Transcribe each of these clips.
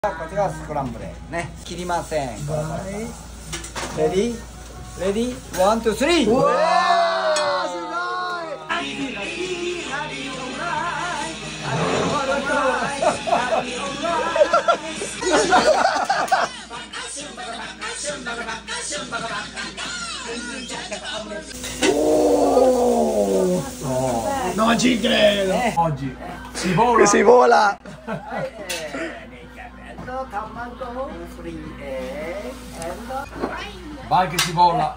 こちらはスクランブルね、切りません。レディーレディーワン、ツー、スリー。うわー、すごい。 Non ci credo! Oggi si vola! Si vola! Vai che si vola!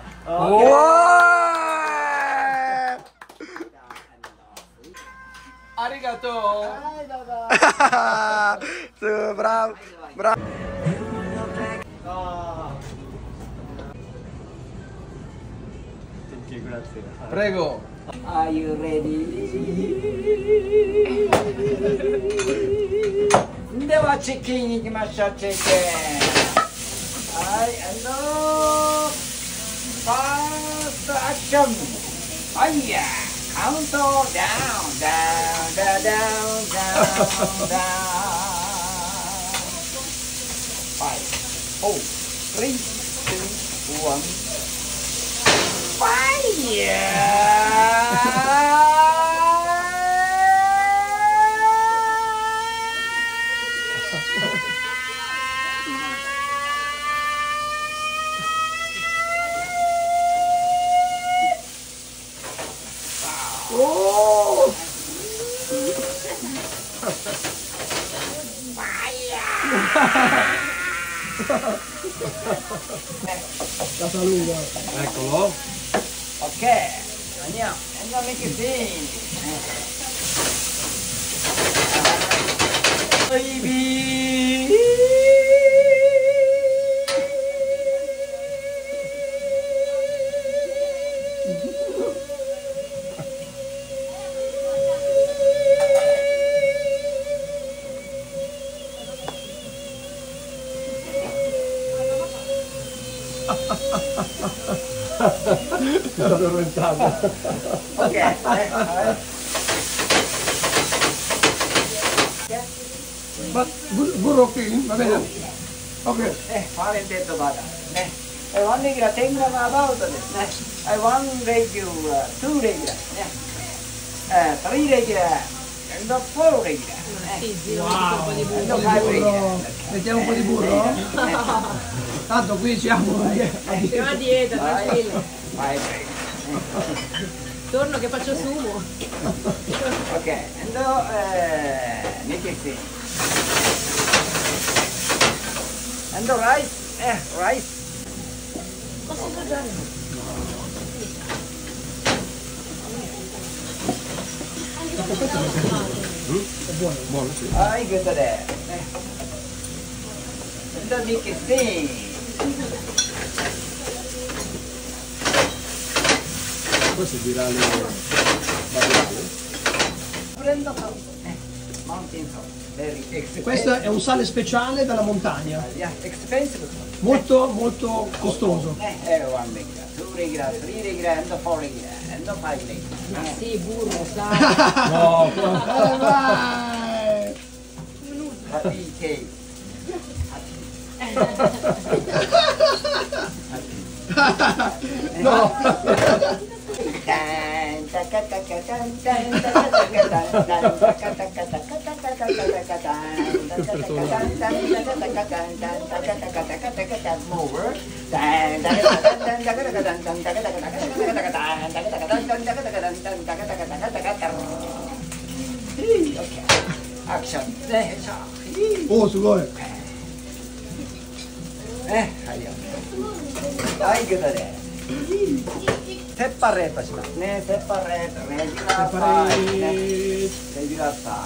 Arigato! Bravo! Bravo! Prego! Are you ready? ではチキンに行きましょう。チキン。はい、ファーストアクション。はいや、カウントダウン、ダウン、ダウン、ダウン、ダウン、ダウン。5、4、3、2、1。 Casaluga. Eccolo. Ok, andiamo a make it in. Baby. Sono addormentato. Ok, Ma burro qui, va bene? Ok. ファーレンテッドバターね。1レギュラー10グラムアバウトですね。1レギュラー、2レギュラーね。3レギュラー、and 4レギュラーね。 Wow. And 5レギュラー。 Mettiamo un po' di burro? Tanto qui siamo. Siamo a dieta, tranquillo. 5レギュラー。 Torno che faccio sumo. Ok, and make it in. And rice, rice. Posso assaggiare? È buono, buono, sì. はい、グッドです。And make it in. Questo è virale babilare. Prendo mountain salt. Very expensive. Questo è un sale speciale dalla montagna. Yeah, expensive. Molto, molto costoso. 1 regular, 2 regular, 3 regular, and 4 regular, and 5 regular. Ma sì, burro, sai. No, vai! Happy cake. No! Action. Oh, sugoi! ね、はいよ。はい、グッドです。セパレートしますね。セパレート、レギュラーサイズね。レギュラーサイ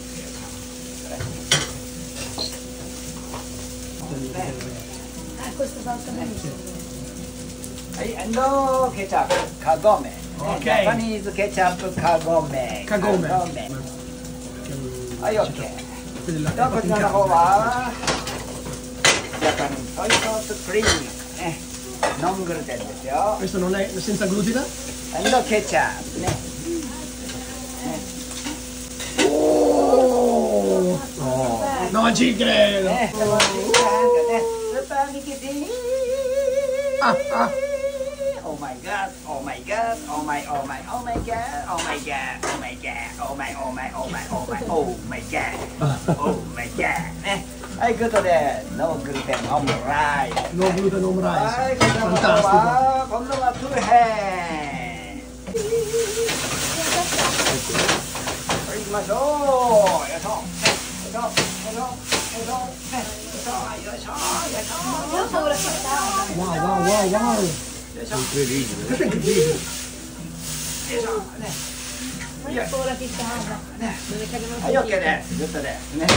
ズ。 Questo fa anche bene. はい、and ケチャップ、カゴメ。 Ok. ジャパニーズケチャップ、カゴメ。 カゴメ。 はい、OK。ではこちらの方はジャパニーズソイソースクリームね。ノングルテンですよ。 Questo non è senza glutine? and ケチャップね。 Oh! Non ci credo. Stiamo asciugando, le paniche di... Ah, ah. Oh my god, oh my god, oh my god, oh my god, oh my god, oh my god, oh my god, oh my god, ね。はい、グッドで、ノーグルテンオムライス。 No gluten home は rice. い、今度 Fantastico. は、今度はトゥルヘン。これ行きましょう。よいしょ。よいしょ。よいしょ。よいしょ。よいしょ。よいしょ。よいしょ。 Wow, wow, wow, wow. Questo è incredibile. よいしょ。ね。 Io ho paura che casa. Dove cadono はい、オッケーです。グッドです。ね。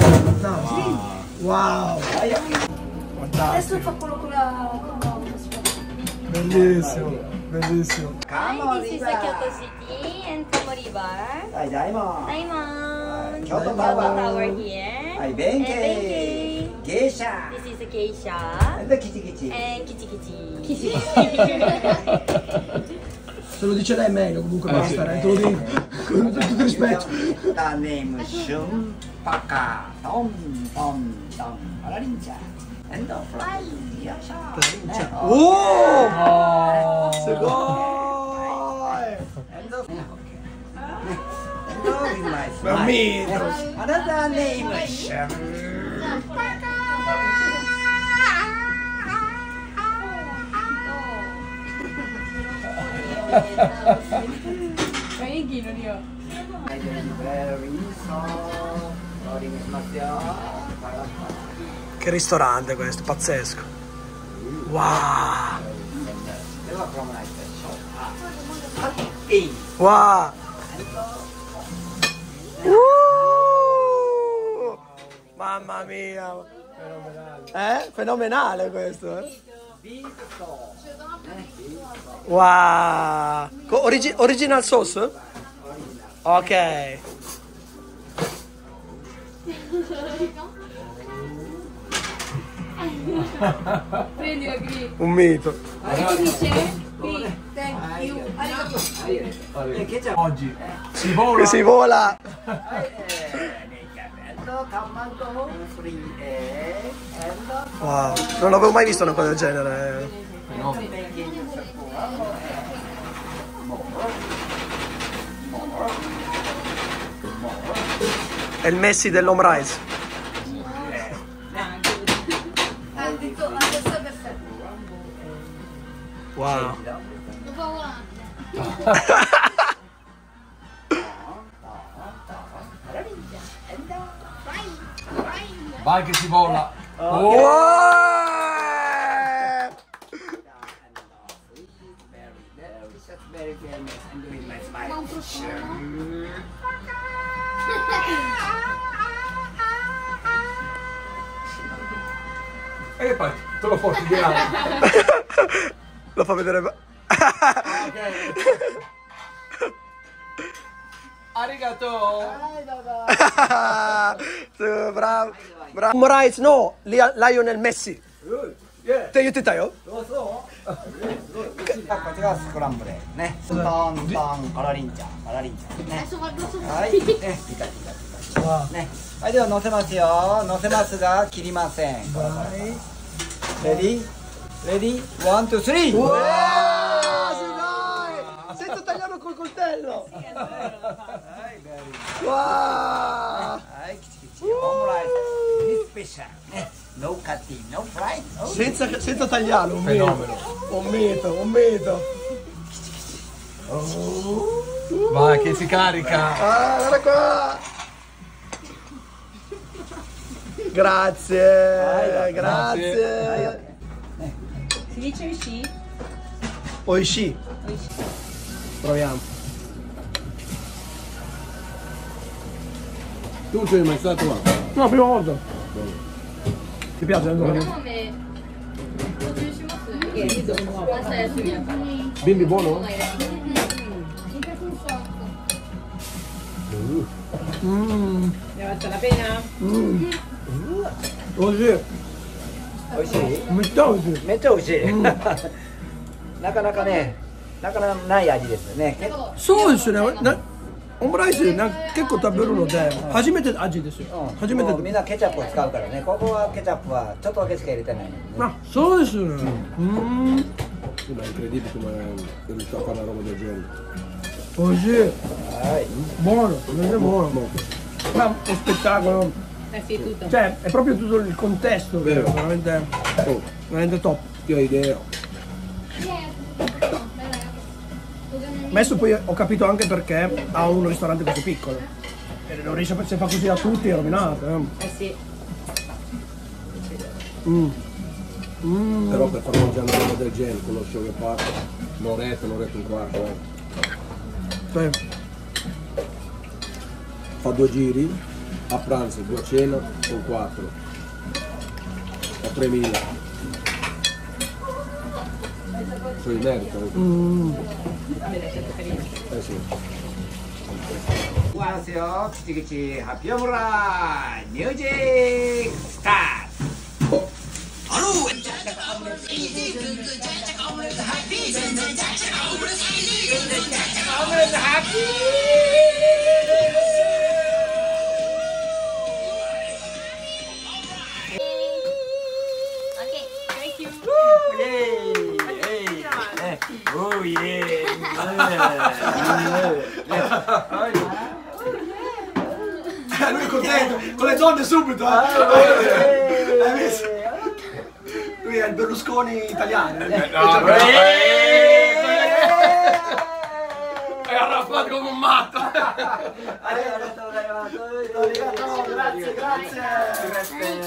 Wow. はい、オッケー。 Adesso fa quello con la... aspetta. Bellissimo, bellissimo. Come Hi, on, this is Riva. Kyoto City and Komori Bar. はい、大門。 Diamond. Kyoto Kyoto Tower. Tower here. はい、弁慶。 And Benkei. 芸者。 This is Geisha. で、キチキチ。 And Kichi Kichi. Se lo dice lei è meglio comunque per stare, te lo dico. Con tutto il rispetto. ダネームシュンパカトントントンパラリンチャエンドフライよいしょね Oh! すごい! エンドねエンド with my Bambino! Another name シュンパカ Frankie, non io. Very soft. Loading しますよ Che ristorante questo, pazzesco. Wow! ではプロムナイトでしょうかいい Wow! Mamma mia! Fenomenale. Fenomenale questo, eh? ビーフと Wow! Original sauce? Ok. Prendila qui. Un mito. Che dice? Qui, thank you. Arigato. ケチャップ Oggi si vola. Che si vola! はいエンド卵フリーエンド Wow, non avevo mai visto una cosa del genere. No. È il Messi dell'home rice. Ha detto adesso è perfetto. Wow. Vai che si vola. Wow! very famous and doing my smile. E poi te lo porti di là. Lo fa vedere. Arigato. Bravo. Bravo. Home rice no, Lionel Messi. Yeah. って言ってたよ。 そうそう。こっちがスクランブルね。トントンカラリンちゃんカラリンちゃんね。はい。ね。ピカピカピカ。ね。はいでは乗せますよ。乗せますが切りません。レディーレディーワンツースリー。 Wow,すごい! Senza tagliarlo col coltello! Wow! はいキチキチオムライススペシャルね。No cutting, no fry. Senza tagliarlo, un mito. Un mito, un mito. Vai che si carica. Ah, guarda qua! Grazie, grazie. Si dice uscì? Oishi. Proviamo. Tu sei mai stato qua? No, prima volta. Ti piace Andrea? Bimbi buono? Ne ha fatto la pena? Così. 美味しい？ めっちゃ美味しい。 めっちゃ美味しい。なかなかね、なかなかない味ですよね。 そうですね。 オムライスなんか結構食べるので初めて味ですよ。初めてもうみんなケチャップを使うからね。ここはケチャップはちょっとだけしか入れてないのにね。 あ、そうですね。 Ma è incredibile come è riuscito a fare una roba del genere. 美味しい。 はい。 Buono, veramente buono. Ma è uno spettacolo. Sì, tutto. Cioè, è proprio tutto il contesto, che è Vero. veramente, Oh, veramente top. che ho idea. Adesso poi ho capito anche perché ha un ristorante così piccolo. E non riesce a se fa così a tutti è rovinato. Sì. Però per fare mangiare una roba del genere con lo show che parte, un'oretta e un quarto. Sì. Fa 2 giri, a pranzo, 2 a cena, con 4. A 3.000. Sono in merito. Sì. いきますよ。口々発表村ミュージックスタート。 Thank you. イエーイ。おーイエーイ。 Lui è contento, con le donne subito. Hai visto? Lui è il Berlusconi italiano. È arrabbiato come un matto. Arigato, grazie.